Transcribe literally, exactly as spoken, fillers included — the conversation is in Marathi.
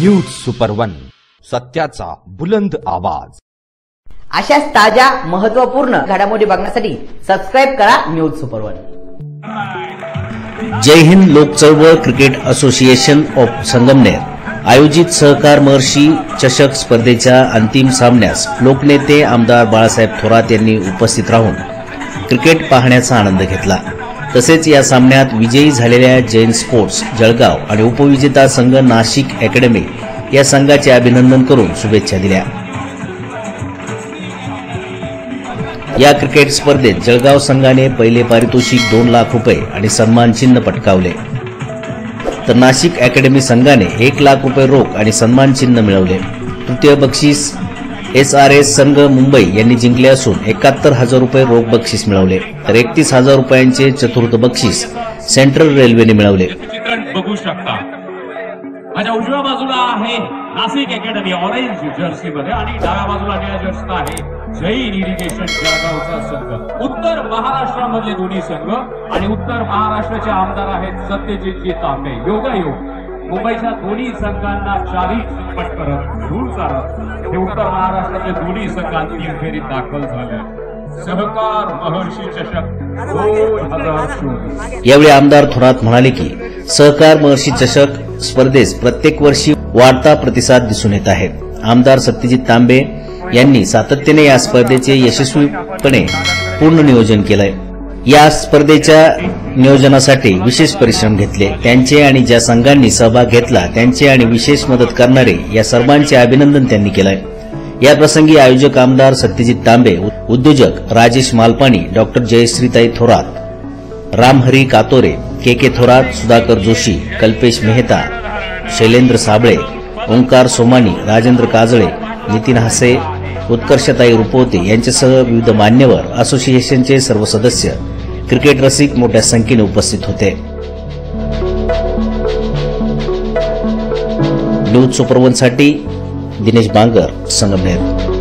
न्यूज सुपर वन, सत्याचा बुलंद आवाज। अशाच ताज्या महत्त्वपूर्ण घडामोडी बघण्यासाठी सबस्क्राइब करा न्यूज सुपर वन। जय हिंद लोक चळवळ क्रिकेट असोसिएशन ऑफ संगमनेर आयोजित सहकार महर्षी चषक स्पर्धेच्या अंतिम सामन्यास लोकनेते आमदार बाळासाहेब थोरात यांनी उपस्थित राहून क्रिकेट पाहण्याचा आनंद घेतला। तसेच या सामन्यात विजयी झालेल्या जैन स्पोर्ट्स जळगाव आणि उपविजेता संघ नाशिक अकॅडमी या संघाचे अभिनंदन करून शुभेच्छा दिल्या। या क्रिकेट स्पर्धेत जळगाव संघाने पहिले पारितोषिक दोन लाख रुपये आणि सन्मान चिन्ह पटकावले, तर नाशिक अकॅडमी संघाने एक लाख रुपये रोख आणि सन्मान चिन्ह मिळवले। तृतीय बक्षीस एस आर एस संघ मुंबई यांनी जिंकले असून एकाहत्तर हजार रुपये रोख बक्षीस मिळवले, तर एकतीस हजार रुपयांचे चतुर्थ बक्षीस सेंट्रल रेल्वेने मिळवले। बघू शकता माझ्या उजव्या बाजूला आहे नाशिक अकॅडमी ऑरेंज जर्सी मध्ये आणि डाव्या बाजूला निळ्या जर्सी आहे जैन इरिगेशन जळगावचा संघ। उत्तर महाराष्ट्रामधले दोन्ही संघ आणि उत्तर महाराष्ट्राचे आमदार आहेत सत्यजितजी तांबे। योगायोग मुंबईच्या दोन्ही संघांना चाळीस पट करत धूळ चारत हे उत्तर महाराष्ट्राचे दोन्ही संघ अंतिम फेरीत दाखल झाले। सहकार महर्षी चषक दोन हजार चोवीस। यावेळी आमदार थोरात म्हणाले की सहकार महर्षी चषक स्पर्धेस प्रत्येक वर्षी वाढता प्रतिसाद दिसून येत आहे। आमदार सत्यजित तांबे यांनी सातत्याने या स्पर्धेचे यशस्वीपणे पूर्ण नियोजन केलंय। या स्पर्धेच्या नियोजनासाठी विशेष परिश्रम घेतले। त्यांचे आणि ज्या संघांनी सहभाग घेतला त्यांचे आणि विशेष मदत करणारे या सर्वांचे अभिनंदन त्यांनी केलंय। या प्रसंगी आयोजक आमदार सत्यजित तांबे, उद्योजक राजेश मालपाणी, डॉक्टर जयश्रीताई थोरात, रामहरी कातोरे, के के थोरात, सुधाकर जोशी, कल्पेश मेहता, शैलेंद्र साबळे, ओंकार सोमानी, राजेंद्र काजळे, नितीन हसे, उत्कर्षताई रुपवते यांच्यासह विविध मान्यवर, असोसिएशनचे सर्व सदस्य, क्रिकेट रसिक मोठ्या संख्येने उपस्थित होते। न्यूज सुपर वन साठी दिनेश बांगर, संगमनेर।